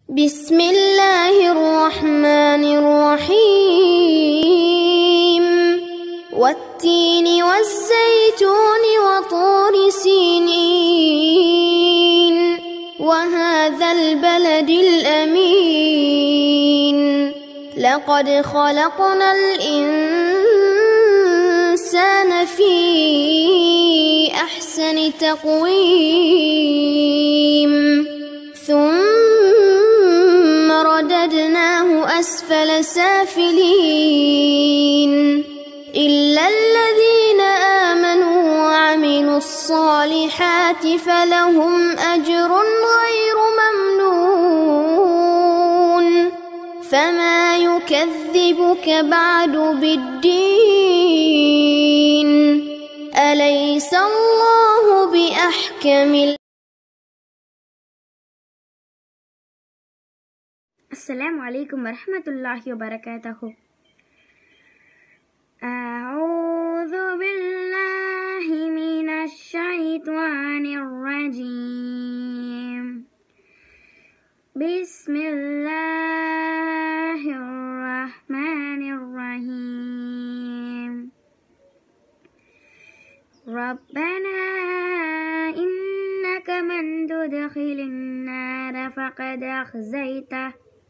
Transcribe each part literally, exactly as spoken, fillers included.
بسم الله الرحمن الرحيم والتين والزيتون وطور سينين وهذا البلد الأمين لقد خلقنا الإنسان في أحسن تقويم ثم رددناه أسفل سافلين إلا الذين آمنوا وعملوا الصالحات فلهم أجر غير ممنون فما يكذبك بعد بالدين أليس الله بأحكم. السلام عليكم ورحمة الله وبركاته. أعوذ بالله من الشيطان الرجيم. بسم الله الرحمن الرحيم. ربنا إنك من تدخل النار فقد أخزيته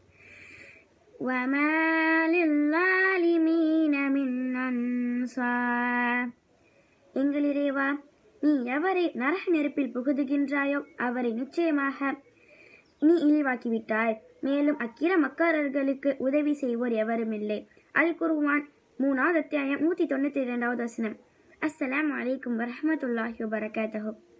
وما للظالمين من أنصار. எங்கள் இறைவா, நீ எவரை நரக நெருப்பில் புகுதுகின்றாயோ அவரை நிச்சயமாக நீ இழிவாக்கிவிட்டாய். மேலும் அக்கிர மக்காரர்களுக்கு உதவி செய்வோர் எவரும் இல்லை. அல் குர்ஆன் மூணாவது அத்தியாயம் நூற்றி தொண்ணூற்றி இரண்டாவது வசனம். அஸ்ஸலாமு அலைக்கும் வரஹ்மத்துல்லாஹி வபரகாத்துஹு.